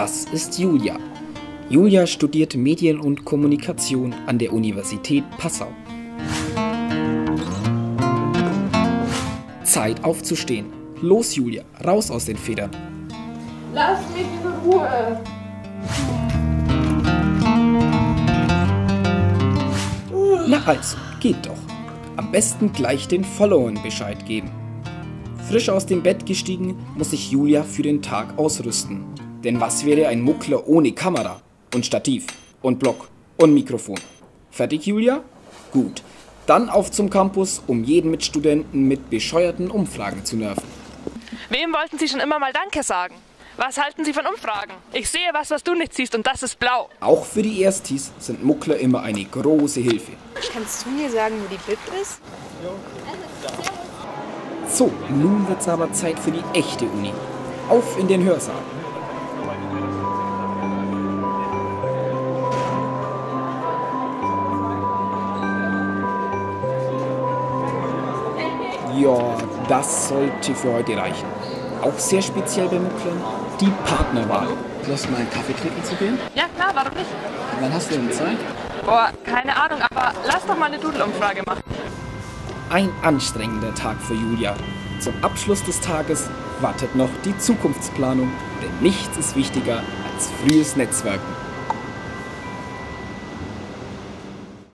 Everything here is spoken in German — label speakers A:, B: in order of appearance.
A: Das ist Julia. Julia studiert Medien und Kommunikation an der Universität Passau. Zeit aufzustehen. Los, Julia, raus aus den Federn.
B: Lass mich in Ruhe.
A: Na also, geht doch. Am besten gleich den Followern Bescheid geben. Frisch aus dem Bett gestiegen, muss sich Julia für den Tag ausrüsten. Denn was wäre ein Muckler ohne Kamera und Stativ und Block und Mikrofon? Fertig, Julia? Gut. Dann auf zum Campus, um jeden Mitstudenten mit bescheuerten Umfragen zu nerven.
B: Wem wollten Sie schon immer mal Danke sagen? Was halten Sie von Umfragen? Ich sehe was du nicht siehst und das ist blau.
A: Auch für die Erstis sind Muckler immer eine große Hilfe.
C: Kannst du mir sagen, wo die Bib ist?
A: So, nun wird's aber Zeit für die echte Uni. Auf in den Hörsaal. Ja, das sollte für heute reichen. Auch sehr speziell bei Mucklern, die Partnerwahl.
D: Lust mal einen Kaffee trinken zu gehen?
B: Ja klar, warum nicht?
D: Wann hast du denn Zeit?
B: Boah, keine Ahnung, aber lass doch mal eine Doodle-Umfrage machen.
A: Ein anstrengender Tag für Julia. Zum Abschluss des Tages wartet noch die Zukunftsplanung, denn nichts ist wichtiger als frühes Netzwerken.